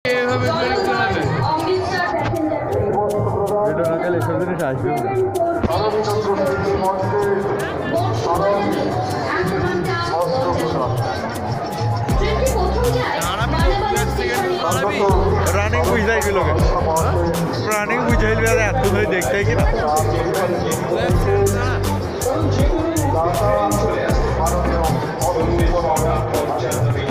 এভাবে ভিডিও না গেলে এসব জিনিস আসবে না। রানিং বুঝাই গেল রানিং বুঝাই এত ধরে দেখতে কিনা ভারতীয়